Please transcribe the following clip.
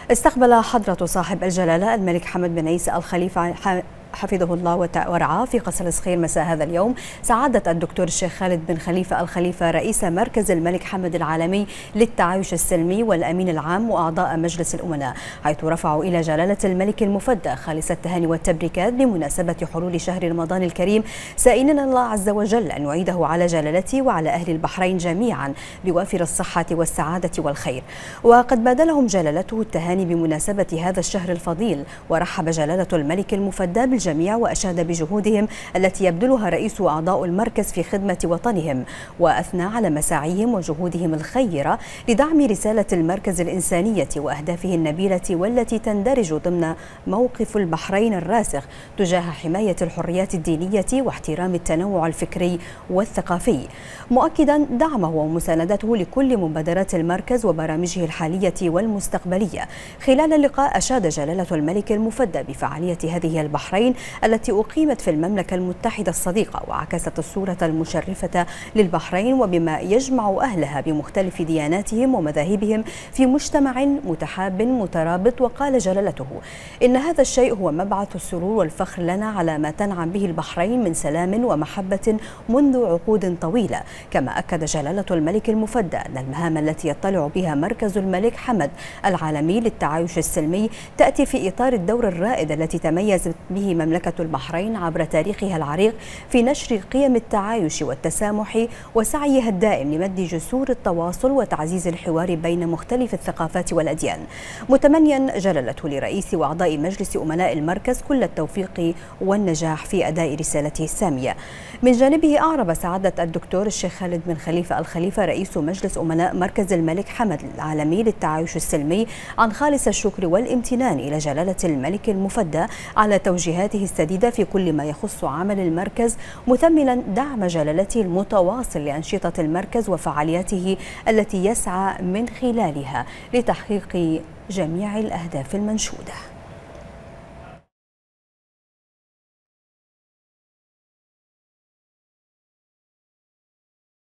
استقبل حضرة صاحب الجلالة الملك حمد بن عيسى الخليفة حفظه الله ورعاه في قصر صخير مساء هذا اليوم سعادة الدكتور الشيخ خالد بن خليفة الخليفة رئيس مركز الملك حمد العالمي للتعايش السلمي والأمين العام وأعضاء مجلس الأمناء، حيث رفعوا إلى جلالة الملك المفدى خالص التهاني والتبريكات بمناسبة حلول شهر رمضان الكريم، سائلين الله عز وجل أن يعيده على جلالته وعلى أهل البحرين جميعا بوافر الصحة والسعادة والخير. وقد بادلهم جلالته التهاني بمناسبة هذا الشهر الفضيل، ورحب جلالة الملك المفدى بالجميع وأشاد بجهودهم التي يبذلها رئيس وأعضاء المركز في خدمة وطنهم، وأثنى على مساعيهم وجهودهم الخيرة لدعم رسالة المركز الإنسانية وأهدافه النبيلة، والتي تندرج ضمن موقف البحرين الراسخ تجاه حماية الحريات الدينية واحترام التنوع الفكري والثقافي، مؤكدا دعمه ومساندته لكل مبادرات المركز وبرامجه الحالية والمستقبلية. خلال اللقاء أشاد جلالة الملك المفدى بفعالية هذه البحرين التي أقيمت في المملكة المتحدة الصديقة، وعكست الصورة المشرفة للبحرين وبما يجمع أهلها بمختلف دياناتهم ومذاهبهم في مجتمع متحاب مترابط. وقال جلالته إن هذا الشيء هو مبعث السرور والفخر لنا على ما تنعم به البحرين من سلام ومحبة منذ عقود طويلة. كما أكد جلالة الملك المفدى أن المهام التي يطلع بها مركز الملك حمد العالمي للتعايش السلمي تأتي في إطار الدور الرائد التي تميزت به مملكة البحرين عبر تاريخها العريق في نشر قيم التعايش والتسامح، وسعيها الدائم لمد جسور التواصل وتعزيز الحوار بين مختلف الثقافات والأديان، متمنيا جلالته لرئيس وأعضاء مجلس أمناء المركز كل التوفيق والنجاح في أداء رسالته السامية. من جانبه أعرب سعادة الدكتور الشيخ خالد بن خليفة الخليفة رئيس مجلس أمناء مركز الملك حمد العالمي للتعايش السلمي عن خالص الشكر والامتنان إلى جلالة الملك المفدى على توجيهاته السديدة في كل ما يخص عمل المركز، مثمنا دعم جلالته المتواصل لأنشطة المركز وفعالياته التي يسعى من خلالها لتحقيق جميع الأهداف المنشودة.